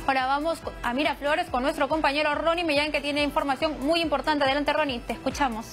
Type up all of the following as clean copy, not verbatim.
Ahora vamos a Miraflores con nuestro compañero Ronnie Millán, que tiene información muy importante. Adelante, Ronnie, te escuchamos.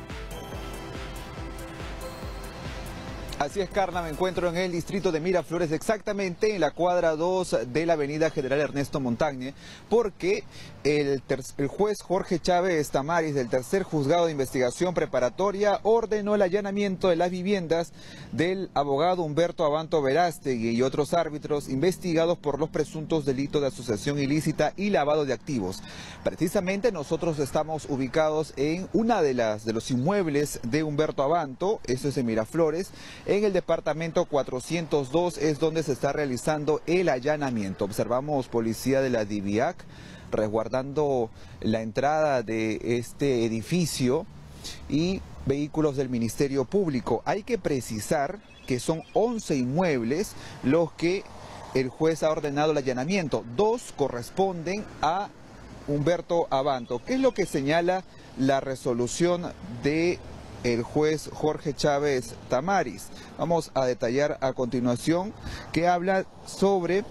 Así es, Carla, me encuentro en el distrito de Miraflores, exactamente en la cuadra 2 de la avenida General Ernesto Montagne, porque el juez Jorge Chávez Tamaris del tercer juzgado de investigación preparatoria ordenó el allanamiento de las viviendas del abogado Humberto Abanto Verástegui y otros árbitros investigados por los presuntos delitos de asociación ilícita y lavado de activos. Precisamente nosotros estamos ubicados en una de los inmuebles de Humberto Abanto, eso es en Miraflores. En el departamento 402 es donde se está realizando el allanamiento. Observamos policía de la DIVIAC resguardando la entrada de este edificio y vehículos del Ministerio Público. Hay que precisar que son 11 inmuebles los que el juez ha ordenado el allanamiento. 2 corresponden a Humberto Abanto. ¿Qué es lo que señala la resolución de el juez Jorge Chávez Tamaris? Vamos a detallar a continuación, que habla sobre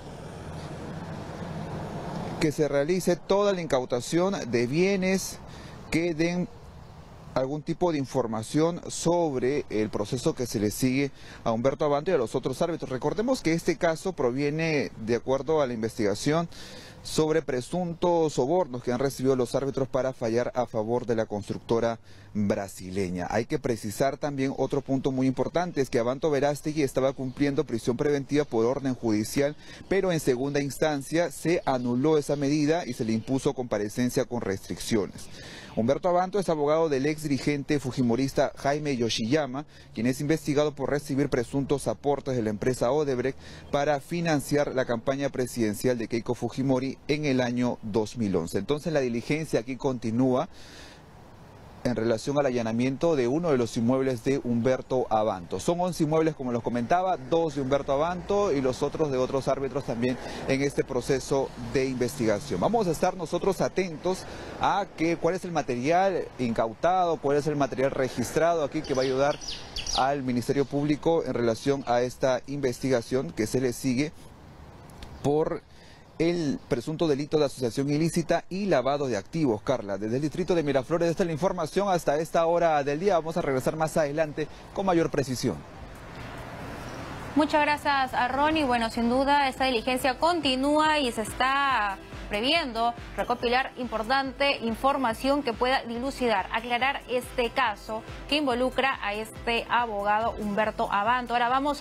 que se realice toda la incautación de bienes que den algún tipo de información sobre el proceso que se le sigue a Humberto Abanto y a los otros árbitros. Recordemos que este caso proviene, de acuerdo a la investigación, sobre presuntos sobornos que han recibido los árbitros para fallar a favor de la constructora brasileña. Hay que precisar también otro punto muy importante, es que Abanto Verástegui estaba cumpliendo prisión preventiva por orden judicial, pero en segunda instancia se anuló esa medida y se le impuso comparecencia con restricciones. Humberto Abanto es abogado del ex dirigente fujimorista Jaime Yoshiyama, quien es investigado por recibir presuntos aportes de la empresa Odebrecht para financiar la campaña presidencial de Keiko Fujimori en el año 2011. Entonces la diligencia aquí continúa en relación al allanamiento de uno de los inmuebles de Humberto Abanto. Son 11 inmuebles, como los comentaba, 2 de Humberto Abanto y los otros de otros árbitros también en este proceso de investigación. Vamos a estar nosotros atentos a cuál es el material incautado, cuál es el material registrado aquí que va a ayudar al Ministerio Público en relación a esta investigación que se le sigue por el presunto delito de asociación ilícita y lavado de activos. Carla, desde el distrito de Miraflores, esta es la información hasta esta hora del día. Vamos a regresar más adelante con mayor precisión. Muchas gracias a Ronnie. Bueno, sin duda esta diligencia continúa y se está previendo recopilar importante información que pueda dilucidar, aclarar este caso que involucra a este abogado Humberto Abanto. Ahora vamos